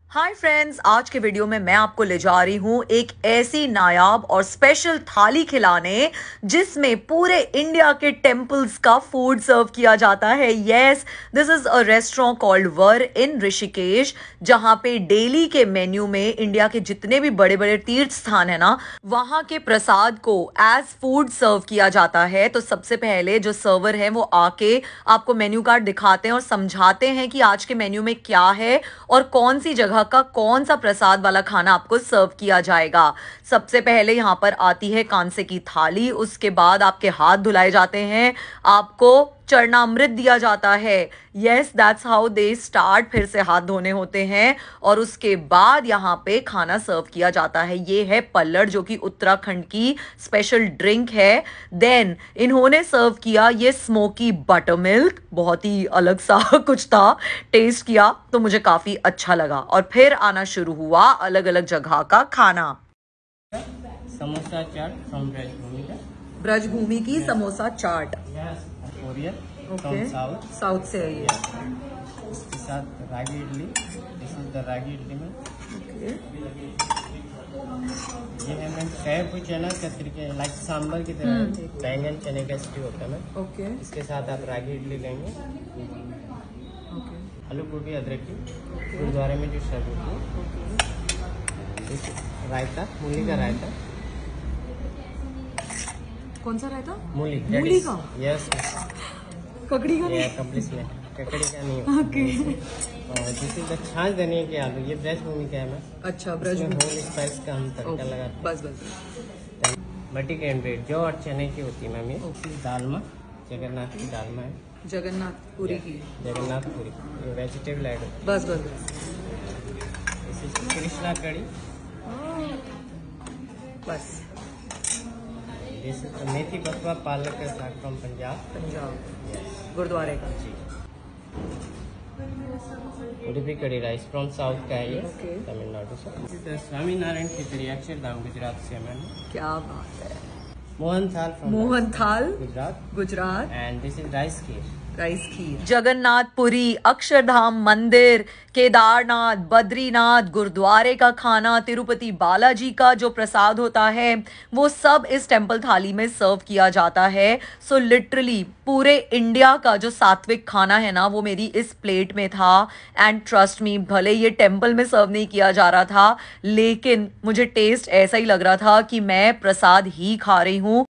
Hi friends, आज के video में मैं आपको ले जा रही हूँ एक ऐसी नायाब और स्पेशल थाली खिलाने जिसमें पूरे इंडिया के टेम्पल्स का फूड सर्व किया जाता है। Yes, this is a restaurant called वर इन ऋषिकेश, जहाँ पे डेली के मेन्यू में इंडिया के जितने भी बड़े बड़े तीर्थ स्थान है ना, वहाँ के प्रसाद को एज फूड सर्व किया जाता है। तो सबसे पहले जो सर्वर है वो आके आपको मेन्यू कार्ड दिखाते हैं और समझाते हैं कि आज के मेन्यू में क्या है और कौन सी जगह का कौन सा प्रसाद वाला खाना आपको सर्व किया जाएगा। सबसे पहले यहाँ पर आती है कांसे की थाली, उसके बाद आपके हाथ धुलाए जाते हैं, आपको चरणामृत दिया जाता है। Yes, that's how they start. फिर से हाथ धोने होते हैं और उसके बाद यहाँ पे खाना सर्व किया जाता है। ये है पल्लड़, जो कि उत्तराखंड की स्पेशल ड्रिंक है। देन इन्होंने सर्व किया ये स्मोकी बटर मिल्क, बहुत ही अलग सा कुछ था। टेस्ट किया तो मुझे काफी अच्छा लगा और फिर आना शुरू हुआ अलग अलग जगह का खाना। समोसा चाट फ्रॉम ब्रजभूमि की samosa chaat. Korean okay, south से है ये। इसके साथ ragi idli, this is the ragi idli में। ओके, ये है मैम फ्राई चना कतरी के लाइक सांबर की तरह बैंगन चने का स्ट्यू होता है मैम। ओके, इसके साथ आप रागी इडली लेंगे। ओके, आलू गोभी अदरक की गुरुद्वारे में जो सर्व होती है। रायता, मूली का रायता। कौन सा रायता? मूली मूली का? यस, ककड़ी का नहीं? कम्प्लीटमेंट ककड़ी का नहीं। ओके, दिस इज द छाछ धनिया के आलू। ये ब्रजभूमि का है मैम। अच्छा, ब्रजभूमि। होल स्पाइस का हम तड़का लगाते हैं। बस बस। मटी कैंडिडेट जो और चने की होती है मैम। ये ओके। दालमा, जगन्नाथ की दालमा है। जगन्नाथपुरी की। जगन्नाथपुरी, ये वेजिटेबल ऐड होती बस बस बस। है। कृष्णा कड़ी, बस। दिस इज मेथी बथुआ पालक का साग फ्रॉम पंजाब गुरुद्वारे का। जी। उडुपी कड़ी राइस फ्रॉम साउथ का है ये। ओके। तमिलनाडु से। स्वामी नारायण खिचड़ी अक्षरधाम गुजरात से है मैम। क्या बात है। मोहन थाल from Mohan Thal Gujarat. And this is rice kheer. Rice kheer. Jagannathpuri, Akshardham Mandir, Kedarnath, Badrinath, गुरुद्वारे का खाना, तिरुपति बालाजी का जो प्रसाद होता है वो सब इस टेम्पल थाली में सर्व किया जाता है। सो लिटरली पूरे इंडिया का जो सात्विक खाना है ना, वो मेरी इस प्लेट में था। एंड ट्रस्ट मी, भले ये टेम्पल में सर्व नहीं किया जा रहा था, लेकिन मुझे टेस्ट ऐसा ही लग रहा था कि मैं प्रसाद ही खा रही हूँ।